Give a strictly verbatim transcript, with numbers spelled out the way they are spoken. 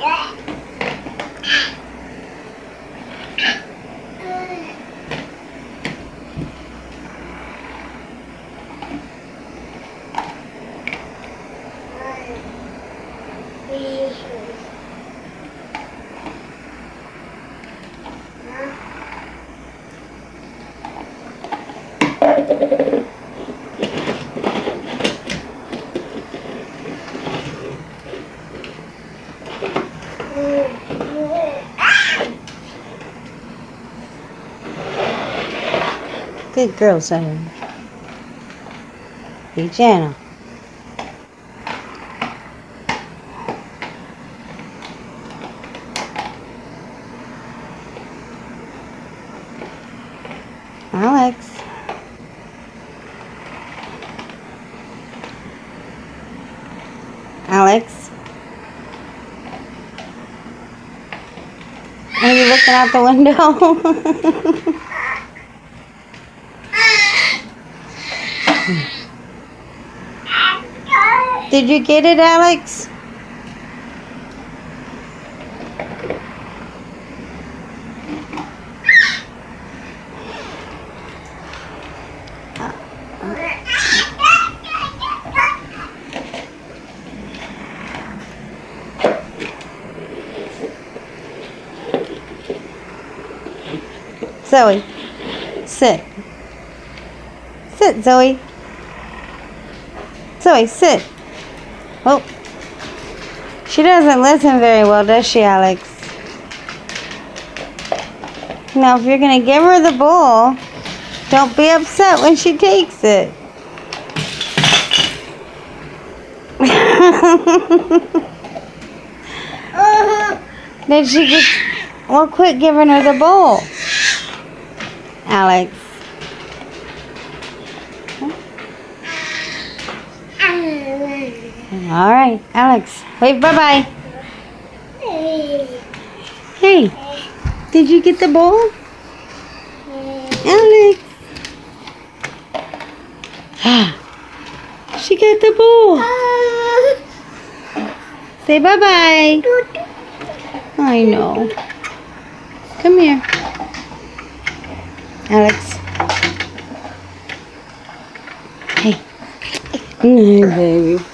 Good girl, son. Be gentle. Alex. Alex. Are you looking out the window? Did you get it, Alex? Zoe, sit. Sit, Zoe. Zoe, sit. Oh, she doesn't listen very well, does she, Alex? Now, if you're going to give her the bowl, don't be upset when she takes it. Did she get... Well, quit giving her the bowl, Alex. All right, Alex. Wave bye-bye. Hey, did you get the bowl? Alex. She got the bowl. Say bye-bye. I know. Come here. Alex. Hey. Hey, baby.